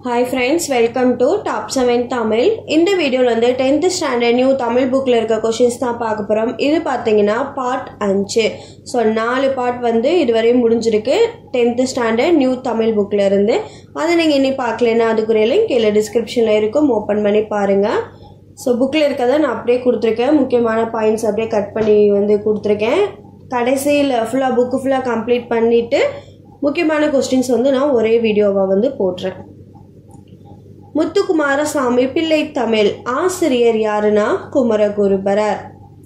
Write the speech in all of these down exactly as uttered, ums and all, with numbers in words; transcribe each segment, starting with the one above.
Hi friends, welcome to Top seven Tamil. இந்த வீடியோல வந்து tenth standard new தமிழ் bookல இருக்க questions தான் பார்க்க போறோம். இது பாத்தீங்கன்னா part அஞ்சு. சோ நாலு part வந்து இதுவரை முடிஞ்சிருக்கு tenth standard new தமிழ் bookல இருந்து. அத நீங்க இன்னி பார்க்கலனா அதுக்குரிய லிங்க் கீழ descriptionல இருக்கும், ஓபன் பண்ணி பாருங்க. சோ bookல இருக்கத நான் அப்படியே கொடுத்திருக்கேன். முக்கியமான பாயிண்ட்ஸ் அப்படியே கட் பண்ணி வந்து கொடுத்திருக்கேன். கடைசில ஃபுல்லா book ஃபுல்லா கம்ப்ளீட் பண்ணிட்டு முக்கியமான क्वेश्चंस வந்து நான் ஒரே வீடியோவா வந்து போடுறேன். முத்துக்குமாரசாமி பிள்ளை தமிழ் ஆசிரியர் யாருன்னா குமரகுருபரர்.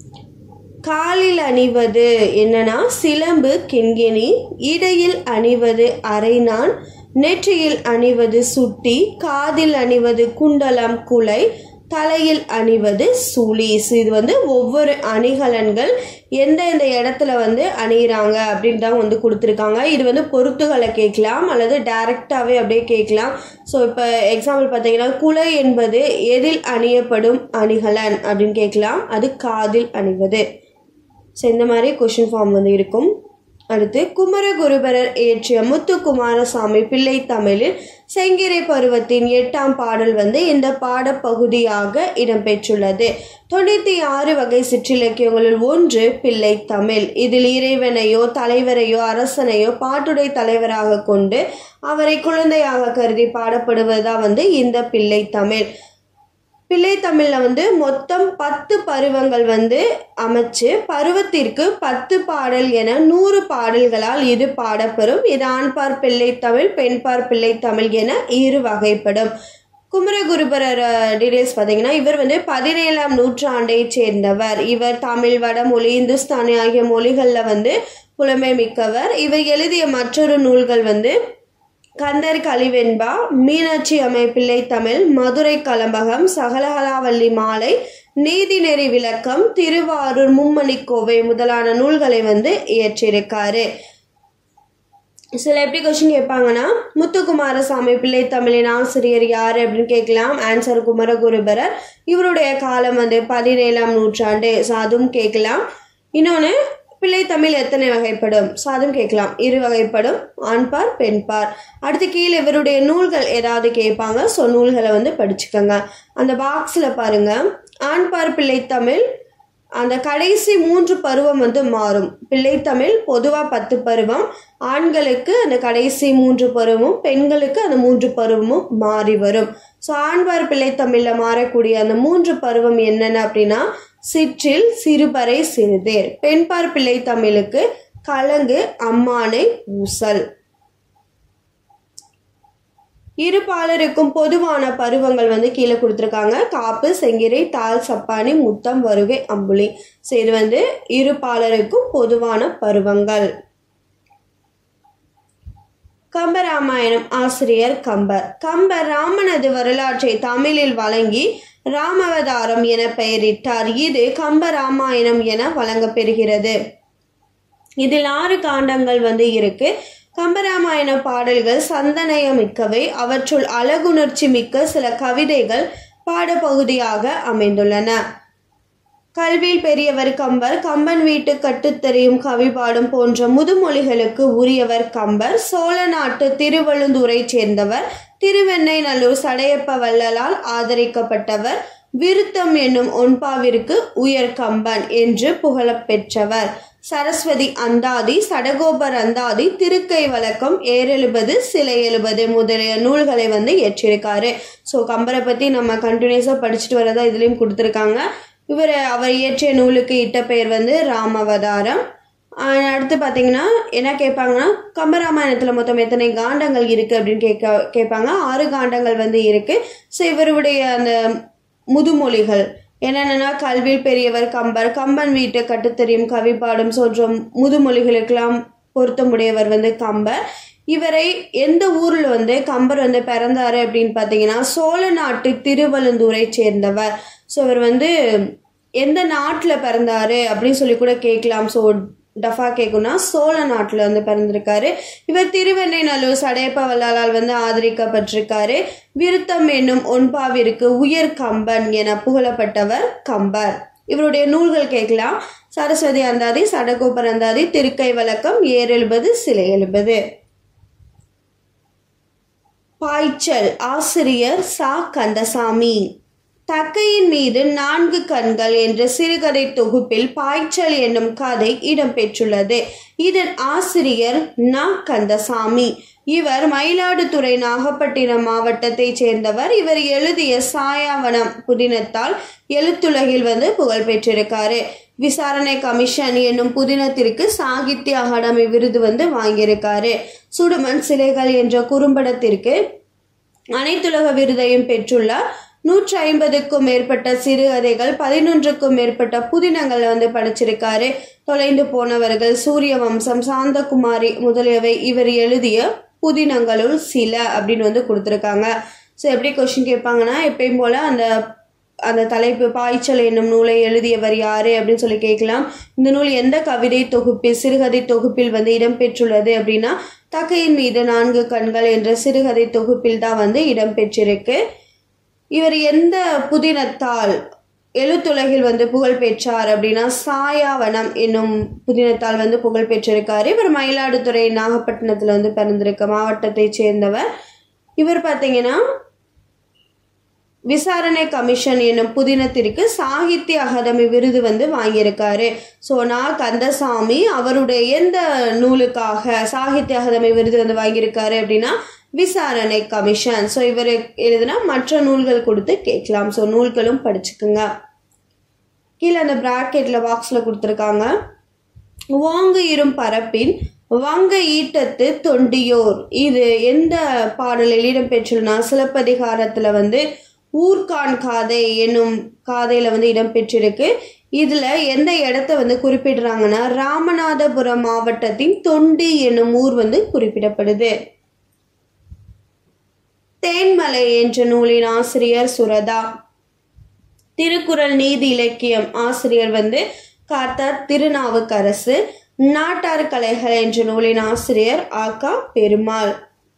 காலில் அணிவது என்னன்னா சிலம்பு கிண்கிணி, இடையில் அணிவது அரைநான், நெற்றியில் அணிவது சுட்டி, காதில் அணிவது குண்டலம் குலை, தலையில் அணிவது சூலிஸ். இது வந்து ஒவ்வொரு அணிகலன்கள் எந்த எந்த இடத்துல வந்து அணிகிறாங்க அப்படின்னு தான் வந்து கொடுத்துருக்காங்க. இது வந்து பொருத்துகளை கேட்கலாம் அல்லது டைரக்டாவே அப்படியே கேட்கலாம். ஸோ இப்போ எக்ஸாம்பிள் பார்த்தீங்கன்னா குலை என்பது எதில் அணியப்படும் அணிகலன் அப்படின்னு கேட்கலாம், அது காதில் அணிவது. ஸோ இந்த மாதிரி கொஷின் ஃபார்ம் வந்து இருக்கும். அடுத்து குமரகுருபரர் இயற்றிய முத்துக்குமாரசாமி பிள்ளை தமிழில் செங்கிரை பருவத்தின் எட்டாம் பாடல் வந்து இந்த பாடப்பகுதியாக இடம்பெற்றுள்ளது. தொண்ணூத்தி ஆறு வகை சிற்றிலக்கியங்களில் ஒன்று பிள்ளை தமிழ். இதில் இறைவனையோ தலைவரையோ அரசனையோ பாட்டுடை தலைவராக கொண்டு அவரை குழந்தையாக கருதி பாடப்படுவதா வந்து இந்த பிள்ளை தமிழ். பிள்ளை தமிழ்ல வந்து மொத்தம் பத்து பருவங்கள் வந்து அமைச்சு பருவத்திற்கு பத்து பாடல் என நூறு பாடல்களால் இது பாடப்பெறும். இது ஆண்பார் பிள்ளை தமிழ், பெண்பார் பிள்ளை தமிழ் என இரு வகைப்படும். குமரகுருபரர் டீடைல்ஸ் பார்த்தீங்கன்னா இவர் வந்து பதினேழாம் நூற்றாண்டை சேர்ந்தவர். இவர் தமிழ், வடமொழி, இந்துஸ்தானி ஆகிய மொழிகளில் வந்து புலமை மிக்கவர். இவர் எழுதிய மற்றொரு நூல்கள் வந்து கந்தர் கலிவெண்பா, மீனாட்சி அம்மை பிள்ளை தமிழ், மதுரை கலம்பகம், சகலகலாவல்லி மாலை, நீதிநெறி விளக்கம், திருவாரூர் மும்மணிக்கோவை முதலான நூல்களை வந்து இயற்றியிருக்காரு. சில எப்படி கொஸ்டின் கேட்பாங்கன்னா முத்துக்குமாரசாமி பிள்ளை தமிழின் ஆசிரியர் யாரு அப்படின்னு கேட்கலாம். ஆன்சர் குமரகுருபரர். இவருடைய காலம் வந்து பதினேழாம் நூற்றாண்டு. அதுவும் கேட்கலாம். இன்னொன்று பிள்ளை தமிழ் எத்தனை வகைப்படும், சாதும் கேட்கலாம். இரு வகைப்படும், ஆண்பார் பெண்பார். அடுத்து கீழே இவருடைய நூல்கள் ஏதாவது கேட்பாங்க. ஸோ நூல்களை வந்து படிச்சுக்கோங்க. அந்த பாக்ஸில் பாருங்க, ஆண்பார் பிள்ளை தமிழ் அந்த கடைசி மூன்று பருவம் வந்து மாறும். பிள்ளைத்தமிழ் பொதுவாக பத்து பருவம், ஆண்களுக்கு அந்த கடைசி மூன்று பருவமும் பெண்களுக்கு அந்த மூன்று பருவமும் மாறி வரும். ஸோ ஆண்பார் பிள்ளைத்தமிழில் மாறக்கூடிய அந்த மூன்று பருவம் என்னென்ன அப்படின்னா சிற்றில், சிறுபறை, சிறுதேர். பெண்பார் பிள்ளை தமிழுக்கு கலங்கு, அம்மானை, ஊசல். இரு பாலருக்கும் பொதுவான பருவங்கள் வந்து கீழே கொடுத்துருக்காங்க. காப்பு, செங்கிரை, தாள், சப்பானி, முத்தம், வருகை, அம்புலி. ஸோ இது வந்து இரு பாலருக்கும் பொதுவான பருவங்கள். கம்பராமாயணம் ஆசிரியர் கம்பர். கம்பர் ராமனது வரலாற்றை தமிழில் வழங்கி ராமவதாரம் என பெயரிட்டார். இது கம்பராமாயணம் என வழங்கப்பெறுகிறது. இதில் ஆறு காண்டங்கள் வந்து இருக்கு. கம்பராமாயண பாடல்கள் சந்தனயமிக்கவை. அவற்றுள் அழகுணர்ச்சி மிக்க சில கவிதைகள் பாடப்பகுதியாக அமைந்துள்ளன. கல்வியில் பெரியவர் கம்பர். கம்பன் வீட்டு கட்டுத்தெறியும் கவி பாடும் போன்ற முதுமொழிகளுக்கு உரியவர் கம்பர். சோழ நாட்டு திருவழுந்தூரை சேர்ந்தவர். திருவெண்ணை நல்லூர் சடையப்ப வள்ளலால் ஆதரிக்கப்பட்டவர். விருத்தம் என்னும் ஒன்பாவிற்கு உயர் கம்பன் என்று புகழப்பெற்றவர். சரஸ்வதி அந்தாதி, சடகோபர் அந்தாதி, திருக்கை வழக்கம், ஏறெழுபது, சிலை எழுபது முதலிய நூல்களை வந்து இயற்றியிருக்காரு. ஸோ கம்பரை பற்றி நம்ம கண்டினியூஸாக படிச்சுட்டு வரதா இதுலேயும் கொடுத்துருக்காங்க. இவர் அவர் இயற்றிய நூலுக்கு இட்ட பெயர் வந்து ராமவதாரம். அடுத்து பார்த்தீங்கன்னா என்ன கேட்பாங்கன்னா கம்பராமாயணத்தில் மொத்தம் எத்தனை காண்டங்கள் இருக்குது அப்படின்னு கேட்க கேட்பாங்க. ஆறு காண்டங்கள் வந்து இருக்குது. ஸோ இவருடைய அந்த முதுமொழிகள் என்னென்னா கல்வியில் பெரியவர் கம்பர், கம்பன் வீட்டு கட்டுத்தெறியும் கவி பாடும் சொல்ற முதுமொழிகளுக்கெல்லாம் பொருத்தமுடையவர் வந்து கம்பர். இவரை எந்த ஊரில் வந்து கம்பர் வந்து பிறந்தாரு அப்படின்னு பார்த்தீங்கன்னா சோழ நாட்டு திருவழுந்தூரை சேர்ந்தவர். ஸோ இவர் வந்து எந்த நாட்டில் பிறந்தாரு அப்படின்னு சொல்லி கூட கேட்கலாம். ஸோ டஃபா கேட்கும்னா சோழ நாட்டில் வந்து பிறந்திருக்காரு. இவர் திருவெண்ணை நல்லூர் சடையப்ப வள்ளலால் வந்து ஆதரிக்கப்பட்டிருக்காரு. விருத்தம் என்னும் ஒன்பாவிற்கு உயர் கம்பன் என புகழப்பட்டவர் கம்பர். இவருடைய நூல்கள் கேட்கலாம். சரஸ்வதி அந்தாதி, சடகோபர் அந்தாதி, திருக்கை வழக்கம், ஏறெழுபது, சிலை எழுபது. பாய்ச்சல் ஆசிரியர் சா கந்தசாமி. தக்கையின் மீது நான்கு கண்கள் என்ற சிறுகதை தொகுப்பில் பாய்ச்சல் என்னும் கதை இடம்பெற்றுள்ளது. இதன் ஆசிரியர் நா கந்தசாமி. இவர் மயிலாடுதுறை நாகப்பட்டினம் மாவட்டத்தைச் சேர்ந்தவர். இவர் எழுதிய சாயாவனம் புதினத்தால் எழுத்துலகில் வந்து புகழ் பெற்றிருக்காரு. விசாரணை கமிஷன் என்னும் புதினத்திற்கு சாகித்ய அகாடமி விருது வந்து வாங்கியிருக்காரு. சுடுமண் சிலைகள் என்ற குறும்படத்திற்கு அனைத்துலக விருதையும் பெற்றுள்ளார். நூற்றி ஐம்பதுக்கும் மேற்பட்ட சிறுகதைகள், பதினொன்றுக்கும் மேற்பட்ட புதினங்கள் வந்து படிச்சிருக்காரு. தொலைந்து போனவர்கள், சூரிய வம்சம், சாந்தகுமாரி முதலியவை இவர் எழுதிய புதினங்களுள் சில அப்படின்னு வந்து கொடுத்துருக்காங்க. ஸோ எப்படி கொஸ்டின் கேட்பாங்கன்னா, எப்பயும் போல அந்த அந்த தலைப்பு பாய்ச்சல் என்னும் நூலை எழுதியவர் யாரு அப்படின்னு சொல்லி கேட்கலாம். இந்த நூல் எந்த கவிதை தொகுப்பில் சிறுகதை தொகுப்பில் வந்து இடம்பெற்றுள்ளது அப்படின்னா, தக்கையின் மீது நான்கு கண்கள் என்ற சிறுகதை தொகுப்பில் தான் வந்து இடம்பெற்றிருக்கு. இவர் எந்த புதினத்தால் எழுத்துலகில் வந்து புகழ் பெற்றார் அப்படின்னா, சாயாவனம் என்னும் புதினத்தால் வந்து புகழ் பெற்றிருக்காரு. இவர் மயிலாடுதுறை நாகப்பட்டினத்தில் வந்து பிறந்திருக்க மாவட்டத்தை சேர்ந்தவர். இவர் பார்த்தீங்கன்னா விசாரணை கமிஷன் என்னும் புதினத்திற்கு சாகித்ய அகாதமி விருது வந்து வாங்கியிருக்காரு. ஸோ நா கந்தசாமி அவருடைய எந்த நூலுக்காக சாகித்ய அகாதமி விருது வந்து வாங்கியிருக்காரு அப்படின்னா, விசாரணை கமிஷன். ஸோ இவர் எழுதுனா மற்ற நூல்கள் கொடுத்து கேட்கலாம். ஸோ நூல்களும் படிச்சுக்குங்க. கீழே அந்த பிராக்கெட்ல பாக்ஸ்ல கொடுத்துருக்காங்க. வாங்கு இரும் பரப்பின் வங்க ஈட்டத்து தொண்டியோர். இது எந்த பாடலில் இடம்பெற்றுள்ளனா, சிலப்பதிகாரத்துல வந்து ஊர்கான் காதை என்னும் காதையில வந்து இடம்பெற்றிருக்கு. இதுல எந்த இடத்த வந்து குறிப்பிடுறாங்கன்னா, ராமநாதபுரம் மாவட்டத்தின் தொண்டி என்னும் ஊர் வந்து குறிப்பிடப்படுது. தேன்மலை என்ற நூலின் ஆசிரியர் சுரதா. திருக்குறள் நீதி இலக்கியம் ஆசிரியர் வந்து கார்த்தார் திருநாவுக்கரசு. நாட்டார் கலைகள் என்ற நூலின் ஆசிரியர் ஆக்கா பெருமாள்.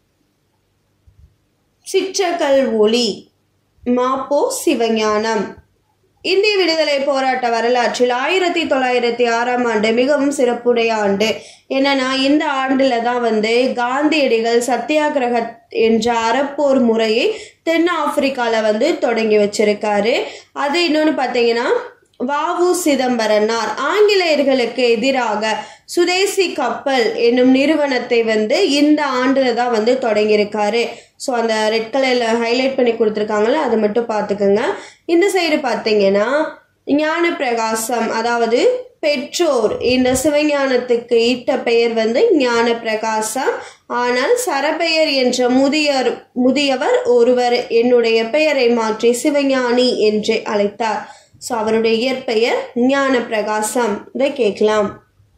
சிற்றக்கல் ஒளி மாப்போ சிவஞானம். இந்திய விடுதலை போராட்ட வரலாற்றில் ஆயிரத்தி தொள்ளாயிரத்தி ஆறாம் ஆண்டு மிகவும் சிறப்புடைய ஆண்டு. என்னன்னா, இந்த ஆண்டுல தான் வந்து காந்தியடிகள் சத்தியாகிரக என்ற அறப்போர் முறையை தென் ஆப்பிரிக்கால வந்து தொடங்கி வச்சிருக்காரு. அது இன்னொன்னு பார்த்தீங்கன்னா, வாவு சிதம்பரனார் ஆங்கிலேயர்களுக்கு எதிராக சுதேசி கப்பல் என்னும் நிறுவனத்தை வந்து இந்த ஆண்டுல தான் வந்து தொடங்கியிருக்காரு. ஸோ அந்த ரெட் கலர்ல ஹைலைட் பண்ணி கொடுத்துருக்காங்கல்ல, அதை மட்டும் பார்த்துக்கோங்க. இந்த சைடு பார்த்தீங்கன்னா ஞான பிரகாசம், அதாவது பெற்றோர் இந்த சிவஞானத்துக்கு இட்ட பெயர் வந்து ஞான பிரகாசம். ஆனால் சரபெயர் என்ற முதியர் முதியவர் ஒருவர் என்னுடைய பெயரை மாற்றி சிவஞானி என்று அழைத்தார். ஸோ அவருடைய இயற்பெயர் ஞான பிரகாசம். இதை கேட்கலாம்.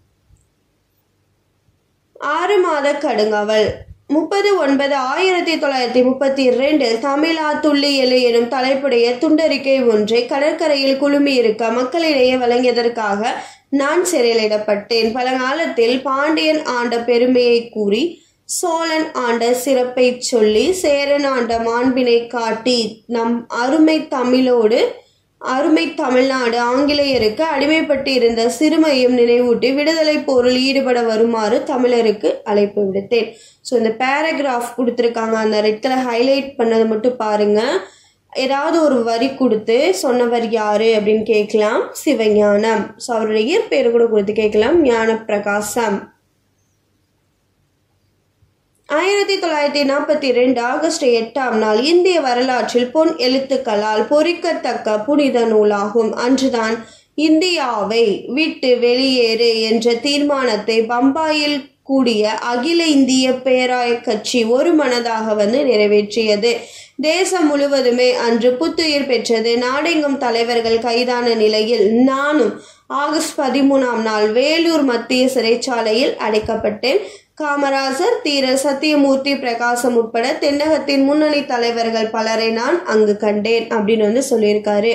ஆறு மாத கடுங்காவல். முப்பது ஒன்பது ஆயிரத்தி தொள்ளாயிரத்தி முப்பத்தி இரண்டில் தமிழா துள்ளியலு எனும் தலைப்புடைய துண்டறிக்கை ஒன்றை கடற்கரையில் குழுமியிருக்க மக்களிடையே வழங்கியதற்காக நான் சிறையிலிடப்பட்டேன். பழங்காலத்தில் பாண்டியன் ஆண்ட பெருமையை கூறி, சோழன் ஆண்ட சிறப்பை சொல்லி, சேரன் ஆண்ட மாண்பினை காட்டி, நம் அருமை தமிழோடு அருமை தமிழ்நாடு ஆங்கிலேயருக்கு அடிமைப்பட்டு இருந்த சிறுமையும் நினைவூட்டி விடுதலை போரில் ஈடுபட வருமாறு தமிழருக்கு அழைப்பு விடுத்தேன். ஸோ இந்த பேராகிராஃப் கொடுத்துருக்காங்க, அந்த ரெட் கலர் ஹைலைட் பண்ணதை மட்டும் பாருங்க. ஏதாவது ஒரு வரி கொடுத்து சொன்னவர் யாரு அப்படின்னு கேட்கலாம். சிவஞானம். ஸோ அவருடைய இயற்பெயர் கூட கொடுத்து கேட்கலாம், ஞான பிரகாசம். ஆயிரத்தி தொள்ளாயிரத்தி நாற்பத்தி இரண்டு ஆகஸ்ட் எட்டாம் நாள் இந்திய வரலாற்றில் பொன் எழுத்துக்களால் பொறிக்கத்தக்க புனித நூலாகும். அன்றுதான் இந்தியாவை விட்டு வெளியேறு என்ற தீர்மானத்தை பம்பாயில் கூடிய அகில இந்திய பேராய கட்சி ஒரு மனதாக வந்து நிறைவேற்றியது. தேசம் முழுவதுமே அன்று புத்துயிர் பெற்றது. நாடெங்கும் தலைவர்கள் கைதான நிலையில் நானும் ஆகஸ்ட் பதிமூணாம் நாள் வேலூர் மத்திய சிறைச்சாலையில் அடைக்கப்பட்டேன். காமராஜர், தீர சத்தியமூர்த்தி, பிரகாசம் உட்பட தென்னகத்தின் முன்னணி தலைவர்கள் பலரை நான் அங்கு கண்டேன் அப்படின்னு வந்து சொல்லியிருக்காரு.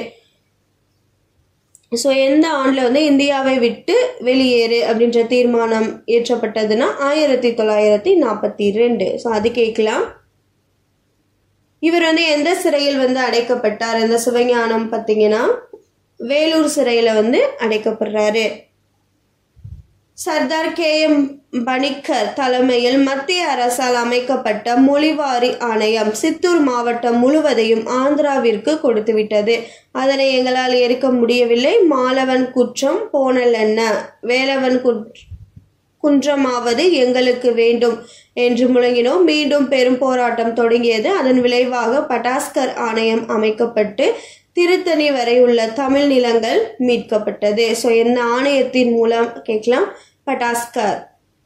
ஸோ எந்த ஆண்டில் வந்து இந்தியாவை விட்டு வெளியேறு அப்படின்ற தீர்மானம் ஏற்றப்பட்டதுன்னா ஆயிரத்தி தொள்ளாயிரத்தி நாற்பத்தி ரெண்டு. ஸோ அது கேட்கலாம். இவர் வந்து எந்த சிறையில் வந்து அடைக்கப்பட்டார்? இந்த சிவஞானம் பார்த்தீங்கன்னா வேலூர் சிறையில் வந்து அடைக்கப்படுறாரு. சர்தார் கே எம் பணிக்கர் தலைமையில் மத்திய அரசால் அமைக்கப்பட்ட மொழிவாரி ஆணையம் சித்தூர் மாவட்டம் முழுவதையும் ஆந்திராவிற்கு கொடுத்துவிட்டது. அதனை எங்களால் ஏற்க முடியவில்லை. மாலவன் குற்றம் போனல் என்ன, வேலவன் குன்றமாவது எங்களுக்கு வேண்டும் என்று முழங்கினோம். மீண்டும் பெரும் போராட்டம் தொடங்கியது. அதன் விளைவாக பட்டாஸ்கர் ஆணையம் அமைக்கப்பட்டு திருத்தணி வரை உள்ள தமிழ் நிலங்கள் மீட்கப்பட்டது. ஸோ என்ன ஆணையத்தின் மூலம் கேட்கலாம்? பட்டாஸ்கர்.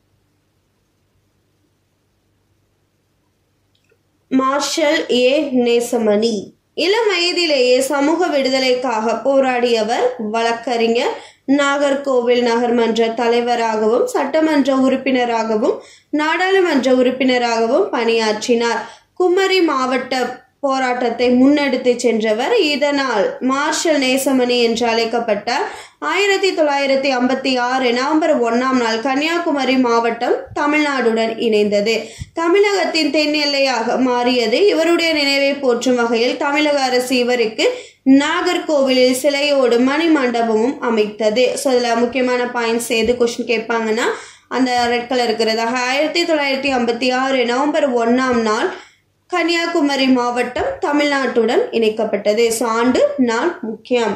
Marshal A Nesamony. இளம் வயதிலேயே சமூக விடுதலைக்காக போராடியவர். வழக்கறிஞர். நாகர்கோவில் நகர்மன்ற தலைவராகவும் சட்டமன்ற உறுப்பினராகவும் நாடாளுமன்ற உறுப்பினராகவும் பணியாற்றினார். குமரி மாவட்ட போராட்டத்தை முன்னெடுத்து சென்றவர். இதனால் மார்ஷல் நேசமணி என்று அழைக்கப்பட்டார். ஆயிரத்தி தொள்ளாயிரத்தி ஐம்பத்தி ஆறு நவம்பர் ஒன்னாம் நாள் கன்னியாகுமரி மாவட்டம் தமிழ்நாடுடன் இணைந்தது. தமிழகத்தின் தென் எல்லையாக மாறியது. இவருடைய நினைவை போற்றும் வகையில் தமிழக அரசு இவருக்கு நாகர்கோவிலில் சிலையோடு மணி மண்டபமும் அமைத்தது. ஸோ இதில் முக்கியமான பாயிண்ட்ஸ் எது கொஸ்டின் கேட்பாங்கன்னா அந்த ரெட் கலர் இருக்கிறதாக ஆயிரத்தி தொள்ளாயிரத்தி ஐம்பத்தி ஆறு நவம்பர் ஒன்னாம் நாள் கன்னியாகுமரி மாவட்டம் தமிழ்நாட்டுடன் இணைக்கப்பட்டது. ஸோ ஆண்டு நாள் முக்கியம்.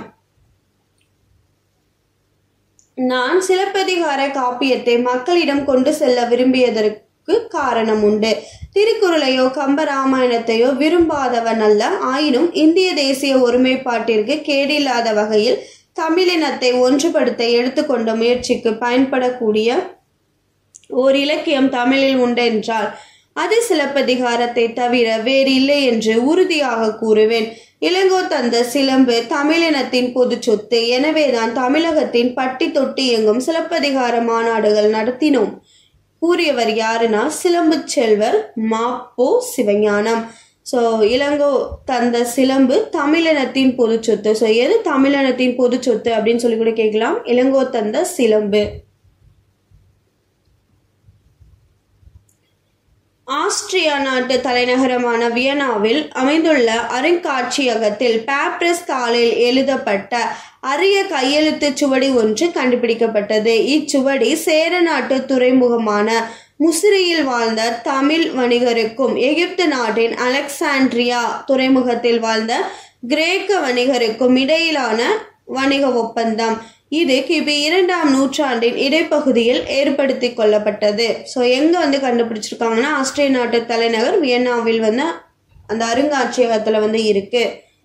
நான் சிலப்பதிகார காப்பியத்தை மக்களிடம் கொண்டு செல்ல விரும்பியதற்கு காரணம் உண்டு. திருக்குறளையோ கம்பராமாயணத்தையோ விரும்பாதவன் அல்ல. ஆயினும் இந்திய தேசிய ஒருமைப்பாட்டிற்கு கேடில்லாத வகையில் தமிழினத்தை ஒன்றுபடுத்த எடுத்துக்கொண்ட முயற்சிக்கு பயன்படக்கூடிய ஓர் இலக்கியம் தமிழில் உண்டென்றால் அது சிலப்பதிகாரத்தை தவிர வேறு இல்லை என்று உறுதியாக கூறுவேன். இளங்கோ தந்த சிலம்பு தமிழினத்தின் பொது சொத்து. எனவேதான் தமிழகத்தின் பட்டி தொட்டி எங்கும் சிலப்பதிகார மாநாடுகள் நடத்தினோம். கூறியவர் யாருன்னா சிலம்பு செல்வர் மாப்போ சிவஞானம். ஸோ இளங்கோ தந்த சிலம்பு தமிழினத்தின் பொது சொத்து. ஸோ எது தமிழினத்தின் பொது சொத்து அப்படின்னு சொல்லி கூட கேட்கலாம். இளங்கோ தந்த சிலம்பு. ஆஸ்திரியா நாட்டு தலைநகரமான வியனாவில் அமைந்துள்ள அருங்காட்சியகத்தில் பேப்ரஸ் தாளில் எழுதப்பட்ட அரிய கையெழுத்து சுவடி ஒன்று கண்டுபிடிக்கப்பட்டது. இச்சுவடி சேர நாட்டு துறைமுகமான முசிறியில் வாழ்ந்த தமிழ் வணிகருக்கும் எகிப்து நாட்டின் அலெக்சாண்ட்ரியா துறைமுகத்தில் வாழ்ந்த கிரேக்க வணிகருக்கும் இடையிலான வணிக ஒப்பந்தம். இது கிபி இரண்டாம் நூற்றாண்டின் இடைப்பகுதியில் ஏற்படுத்தி கொள்ளப்பட்டது. ஸோ எங்கே வந்து கண்டுபிடிச்சிருக்காங்கன்னா ஆஸ்திரிய நாட்டு தலைநகர் வியன்னாவில் வந்து அந்த அருங்காட்சியகத்தில் வந்து இருக்கு.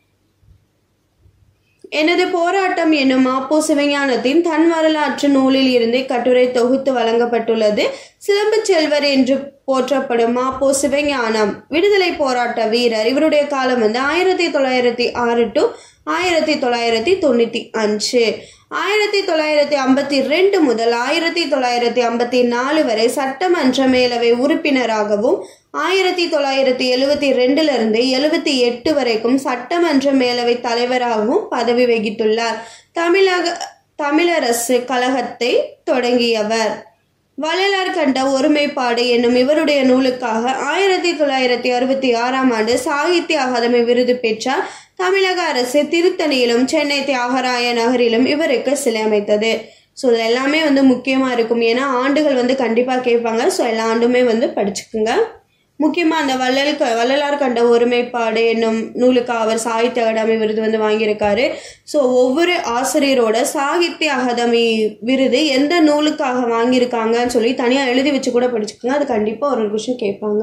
எனது போராட்டம் என்னும் மாப்போ சிவஞானத்தின் தன் வரலாற்று நூலில் இருந்து கட்டுரை தொகுத்து வழங்கப்பட்டுள்ளது. சிலம்பு செல்வர் என்று போற்றப்படும் மாப்போ சிவஞானம் விடுதலை போராட்ட வீரர். இவருடைய காலம் வந்து ஆயிரத்தி தொள்ளாயிரத்தி ஆறு டு ஆயிரத்தி தொள்ளாயிரத்தி தொண்ணூத்தி அஞ்சு. ஆயிரத்தி தொள்ளாயிரத்தி ஐம்பத்தி ரெண்டு முதல் ஆயிரத்தி தொள்ளாயிரத்தி ஐம்பத்தி நாலு வரை சட்டமன்ற மேலவை உறுப்பினராகவும் ஆயிரத்தி தொள்ளாயிரத்தி எழுவத்தி ரெண்டுல இருந்து எழுவத்தி எட்டு வரைக்கும் சட்டமன்ற மேலவை தலைவராகவும் பதவி வகித்துள்ளார். தமிழக தமிழரசு கழகத்தை தொடங்கியவர். வள்ளலார் கண்ட ஒருமைப்பாடு என்னும் இவருடைய நூலுக்காக ஆயிரத்தி தொள்ளாயிரத்தி அறுபத்தி ஆறாம் ஆண்டு சாகித்ய அகாதமி விருது பெற்றார். தமிழக அரசு திருத்தணியிலும் சென்னை தியாகராய நகரிலும் இவருக்கு சிலை அமைத்தது. ஸோ இது எல்லாமே வந்து முக்கியமாக இருக்கும். ஏன்னா ஆண்டுகள் வந்து கண்டிப்பாக கேட்பாங்க. ஸோ எல்லா ஆண்டுமே வந்து படிச்சுக்குங்க. முக்கியமாக அந்த வள்ளல் வள்ளலார் கண்ட ஒருமைப்பாடு என்னும் நூலுக்கு அவர் சாகித்ய அகாதமி விருது வந்து வாங்கியிருக்காரு. ஸோ ஒவ்வொரு ஆசிரியரோட சாகித்ய அகாதமி விருது எந்த நூலுக்காக வாங்கியிருக்காங்கன்னு சொல்லி தனியாக எழுதி வச்சு கூட படிச்சுக்கோங்க. அது கண்டிப்பாக ஒரு கொஸ்டின் கேட்பாங்க.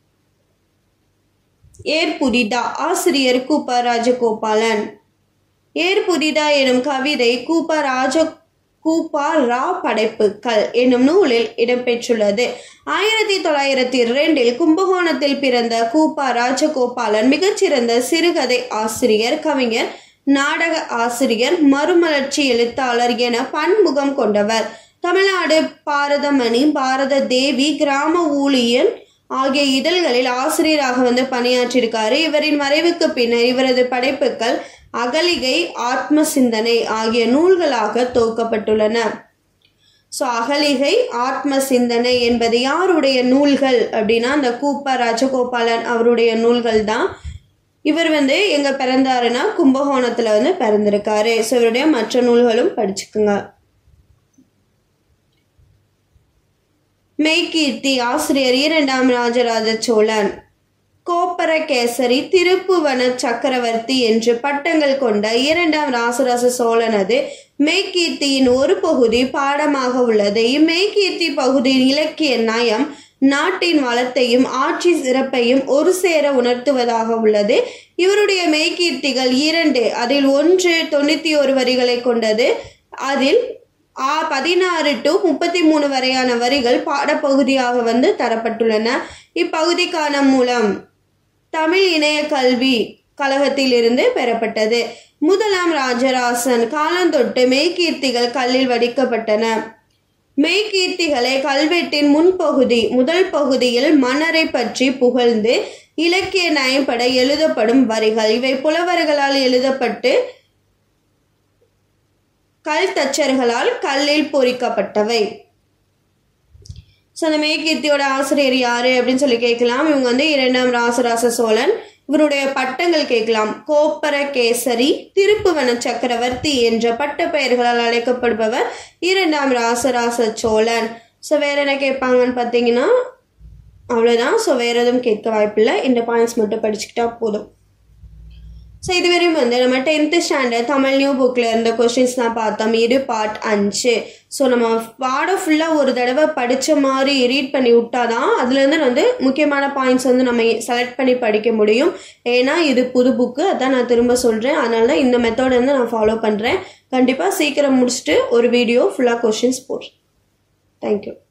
ஏர் புதிதா. ஆசிரியர் கூப்ப ராஜகோபாலன். ஏர் புதிதா எனும் கவிதை கூப்ப ராஜ கூப்பா ரா படைப்புகள் என்னும் நூலில் இடம்பெற்றுள்ளது. ஆயிரத்தி தொள்ளாயிரத்தி ரெண்டில் கும்பகோணத்தில் பிறந்த கூப்பா ராஜகோபாலன் மிகச்சிறந்த சிறுகதை ஆசிரியர், கவிஞர், நாடக ஆசிரியர், மறுமலர்ச்சி எழுத்தாளர் என பன்முகம் கொண்டவர். தமிழ்நாடு பாரதமணி, பாரத தேவி, கிராம ஊழியன் ஆகிய இதழ்களில் ஆசிரியராக வந்து பணியாற்றியிருக்காரு. இவரின் மறைவுக்கு பின்னர் இவரது படைப்புகள் அகலிகை, ஆத்ம சிந்தனை ஆகிய நூல்களாக தொகுக்கப்பட்டுள்ளன. ஸோ அகலிகை, ஆத்ம சிந்தனை என்பது யாருடைய நூல்கள் அப்படின்னா அந்த கூப்ப ராஜகோபாலன் அவருடைய நூல்கள் தான். இவர் வந்து எங்க பிறந்தாருன்னா கும்பகோணத்துல வந்து பிறந்திருக்காரு. ஸோ இவருடைய மற்ற நூல்களும் படிச்சுக்குங்க. மெய்கீர்த்தி ஆசிரியர் இரண்டாம் ராஜராஜ சோழன். கோப்பரகேசரி, திருப்புவன சக்கரவர்த்தி என்று பட்டங்கள் கொண்ட இரண்டாம் ராசராச சோழனது மெய்கீர்த்தியின் ஒரு பகுதி பாடமாக உள்ளது. இம்மெய்கீர்த்தி பகுதியின் இலக்கிய நயம் நாட்டின் வளத்தையும் ஆட்சி சிறப்பையும் ஒரு சேர உணர்த்துவதாக உள்ளது. இவருடைய மெய்கீர்த்திகள் இரண்டு, அதில் ஒன்று தொண்ணூத்தி ஒரு வரிகளை கொண்டது. அதில் ஆ பதினாறு டு முப்பத்தி மூணு வரையான வரிகள் பாடப்பகுதியாக வந்து தரப்பட்டுள்ளன. இப்பகுதிக்கான மூலம் தமிழ் இணைய கல்வி கழகத்திலிருந்து பெறப்பட்டது. முதலாம் ராஜராசன் காலந்தொட்டு மெய்கீர்த்திகள் கல்லில் வடிக்கப்பட்டன. மெய்கீர்த்திகளை கல்வெட்டின் முன்பகுதி முதல் பகுதியில் மன்னரை பற்றி புகழ்ந்து இலக்கிய நயம்பட எழுதப்படும் வரிகள். இவை புலவர்களால் எழுதப்பட்டு கல் தச்சர்களால் கல்லில் பொறிக்கப்பட்டவை. ஸோ அந்த மெய்கீர்த்தியோட ஆசிரியர் யாரு அப்படின்னு சொல்லி கேட்கலாம். இவங்க வந்து இரண்டாம் ராசராச சோழன். இவருடைய பட்டங்கள் கேட்கலாம். கோப்பரகேசரி, திருப்புவன சக்கரவர்த்தி என்ற பட்ட பெயர்களால் அழைக்கப்படுபவர் இரண்டாம் ராசராச சோழன். ஸோ வேற என்ன கேட்பாங்கன்னு பார்த்தீங்கன்னா அவ்வளோதான். ஸோ வேற எதுவும் கேட்க வாய்ப்பில்லை. இந்த பாயிண்ட்ஸ் மட்டும் படிச்சுக்கிட்டா போதும். ஸோ இதுவரையும் வந்து நம்ம டென்த்து ஸ்டாண்டர்ட் தமிழ் நியூ புக்கில் இருந்த கொஸ்டின்ஸ் தான் பார்த்தோம். இது பார்ட் அஞ்சு. ஸோ நம்ம பாடம் ஃபுல்லாக ஒரு தடவை படித்த மாதிரி ரீட் பண்ணி விட்டாதான் அதுலேருந்து வந்து முக்கியமான பாயிண்ட்ஸ் வந்து நம்ம செலக்ட் பண்ணி படிக்க முடியும். ஏன்னா இது புது புக்கு, அதான் நான் திரும்ப சொல்கிறேன். அதனால தான் இந்த மெத்தட் வந்து நான் ஃபாலோ பண்ணுறேன். கண்டிப்பாக சீக்கிரம் முடிச்சுட்டு ஒரு வீடியோ ஃபுல்லாக கொஸ்டின்ஸ் போடுறேன். தேங்க்யூ.